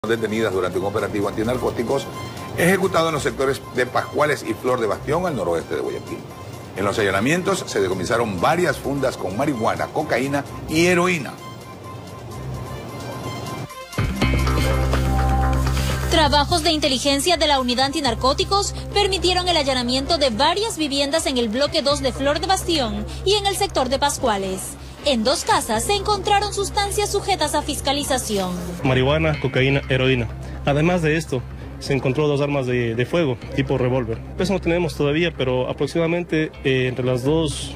detenidas durante un operativo antinarcóticos ejecutado en los sectores de Pascuales y Flor de Bastión, al noroeste de Guayaquil. En los allanamientos se decomisaron varias fundas con marihuana, cocaína y heroína. Trabajos de inteligencia de la unidad antinarcóticos permitieron el allanamiento de varias viviendas en el bloque 2 de Flor de Bastión y en el sector de Pascuales. En 2 casas se encontraron sustancias sujetas a fiscalización. Marihuana, cocaína, heroína. Además de esto, se encontró 2 armas de fuego tipo revólver. Eso no tenemos todavía, pero aproximadamente entre las dos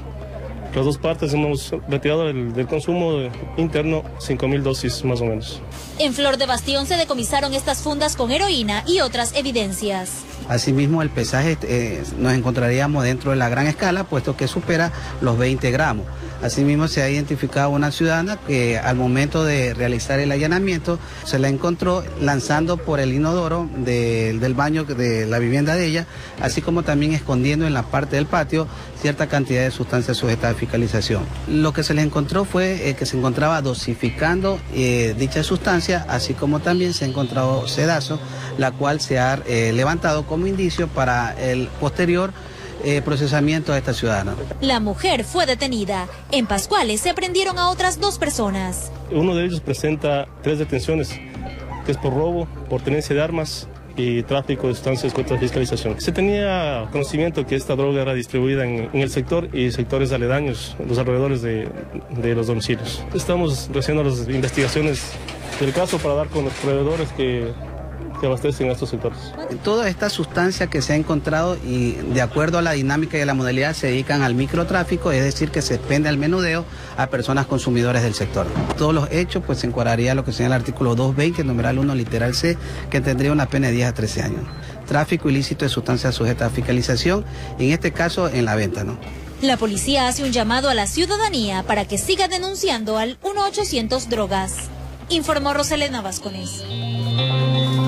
partes hemos retirado del consumo interno 5.000 dosis más o menos. En Flor de Bastión se decomisaron estas fundas con heroína y otras evidencias. Asimismo, el pesaje nos encontraríamos dentro de la gran escala, puesto que supera los 20 gramos. Asimismo, se ha identificado una ciudadana que al momento de realizar el allanamiento se la encontró lanzando por el inodoro del baño de la vivienda de ella, así como también escondiendo en la parte del patio cierta cantidad de sustancias sujetas a fiscalización. Lo que se le encontró fue que se encontraba dosificando dicha sustancia, así como también se ha encontrado sedazo, la cual se ha levantado como indicio para el posterior procesamiento de esta ciudadana. La mujer fue detenida. En Pascuales se aprendieron a otras 2 personas. Uno de ellos presenta 3 detenciones, que es por robo, por tenencia de armas y tráfico de sustancias contra fiscalización. Se tenía conocimiento que esta droga era distribuida en el sector y sectores aledaños, los alrededores de los domicilios. Estamos haciendo las investigaciones del caso para dar con los proveedores que abastecen a estos sectores. Toda esta sustancia que se ha encontrado y de acuerdo a la dinámica y a la modalidad se dedican al microtráfico, es decir, que se expende al menudeo a personas consumidores del sector. Todos los hechos pues se encuadraría lo que sería el artículo 220, numeral 1, literal C, que tendría una pena de 10 a 13 años. Tráfico ilícito de sustancias sujetas a fiscalización, en este caso en la venta, ¿no? La policía hace un llamado a la ciudadanía para que siga denunciando al 1-800 drogas. Informó Roselena Vázquez.